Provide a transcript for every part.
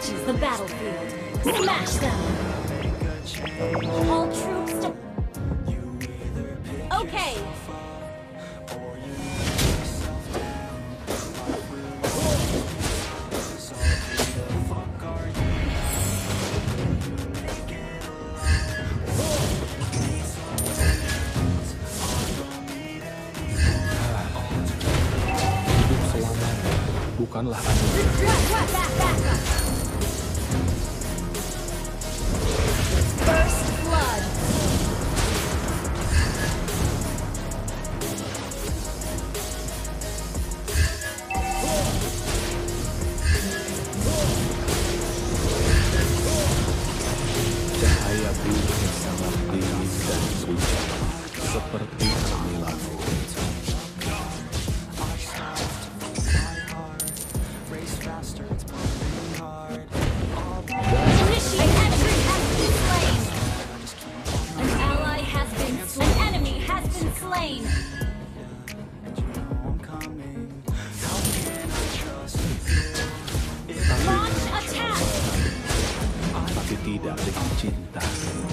reaches the battlefield. Smash them! All troops to... Okay! Hidup selamanya bukanlah anugerah. First blood! Cahaya bumi sangat dingin dan suci, seperti kehamilanku. Initiate entry has been slain! An ally has been slain. An enemy has been slain! Launch attack! Tapi tidak dengan cinta.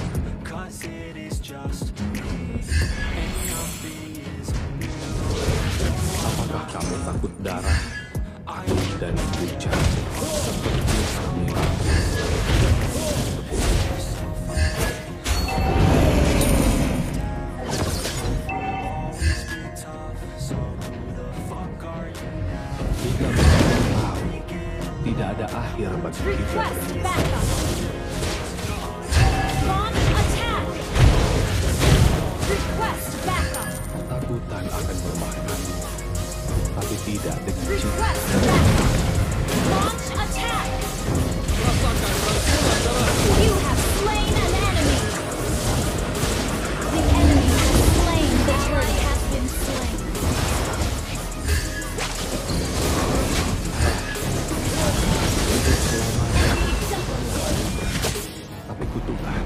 Apakah kamu takut darah, air dan hujan seperti kehamilanku? Jika benar tahu, tidak ada akhir bagi kita Request berdua. backup! Launch attack! Request backup! Ketakutan akan melemahkanmu, tapi tidak dengan cinta. Request backup! Launch attack! You have slain an enemy! The enemy has slain. The turret has been slain. Tapi kutukan.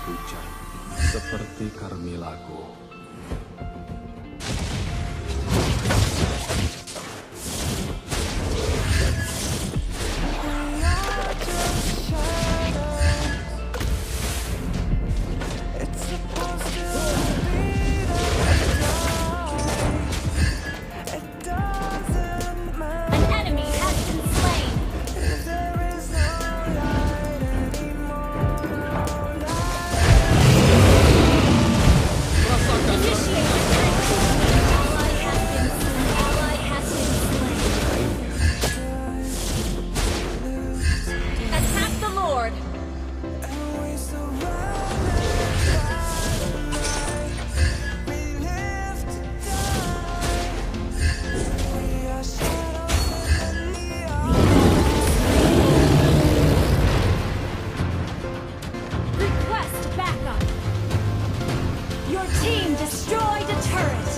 hujan, seperti Carmillaku. An enemy has been slain. Initiate retreat. Ally has been slain. Ally has been slain. Attack the Lord. Request backup. Your team destroyed a turret.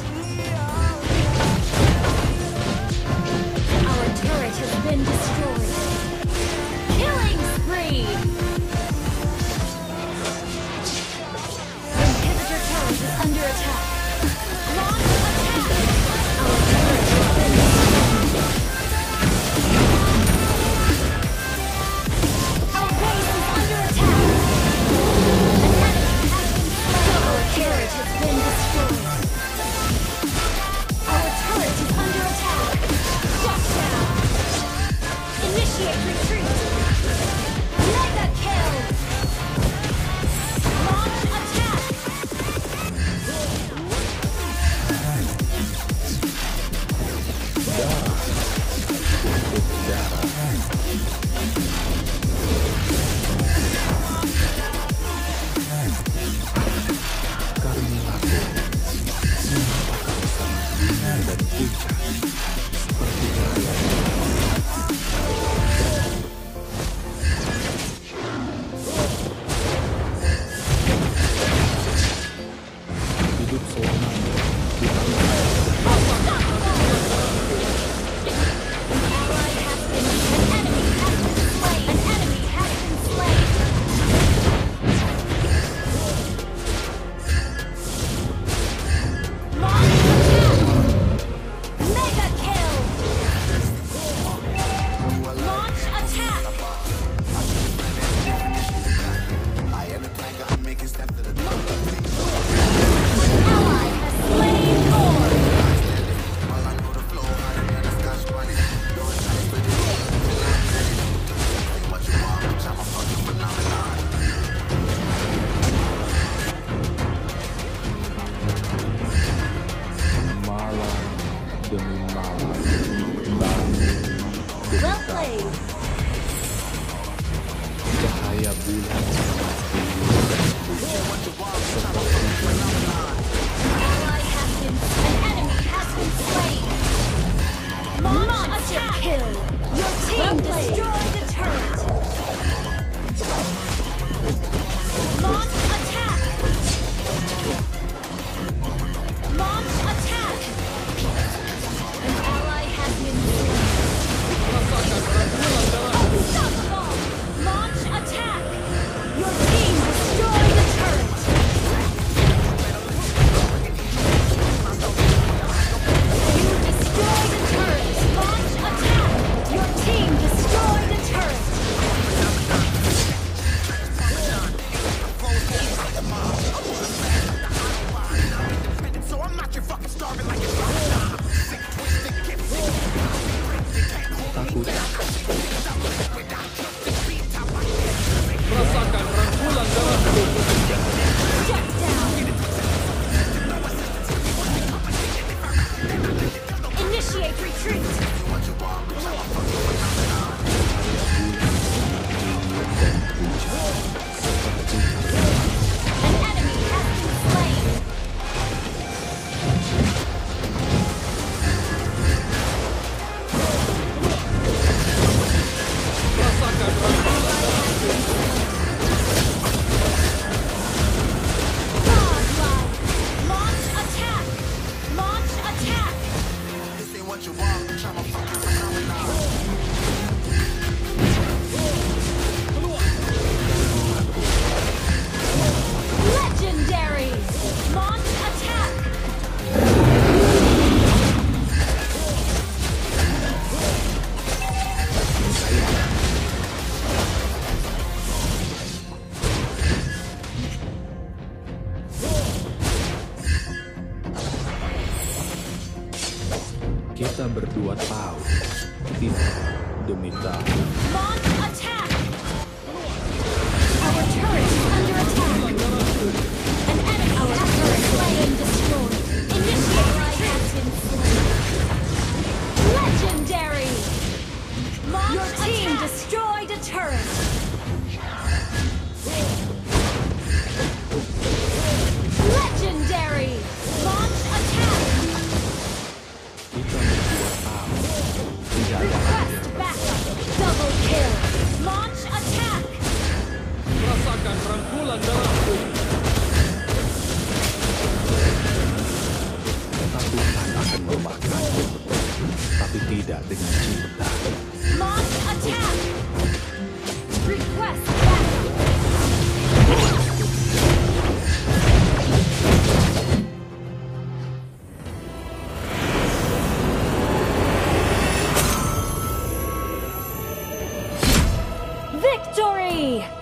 Our turret has been destroyed. Killing spree. Inhibitor turret is under attack. Launch attack. Our turret has been destroyed. Our base is under attack. Our turret has been destroyed. Our turret is under attack. Shut down. Initiate retreat. Mega kill. Launch attack. Carmillaku, mengapa kau sangat dingin dan pucat, seperti hidup selamanya di dalam Ally has been an enemy has been slain. An enemy has been slain. Launch attack. Mega kill. Launch attack. Ally has slain Lord. malam demi malam, tahun demi Well tahun, played. cahaya bulan sangat tinggi dan hujan, seperti Ally has been. An enemy has been slain. Launch attack. Kill. Your team destroyed the turret. Launch attack. Launch attack. An ally has been slain. Unstoppable. Launch attack. Your team destroyed the turret. demi kamu. Launch attack! Our turret is under attack! An enemy has been slain, destroyed. Initiate retreat! Legendary! Your team destroyed a turret! Legendary! Launch attack! Kita berdua tahu tidak ada Request backup! Double kill! Launch attack! Rasakan rangkulan darahku. Tuhan akan melemahkanmu, tapi tidak dengan cinta. Launch attack! Request backup! Victory!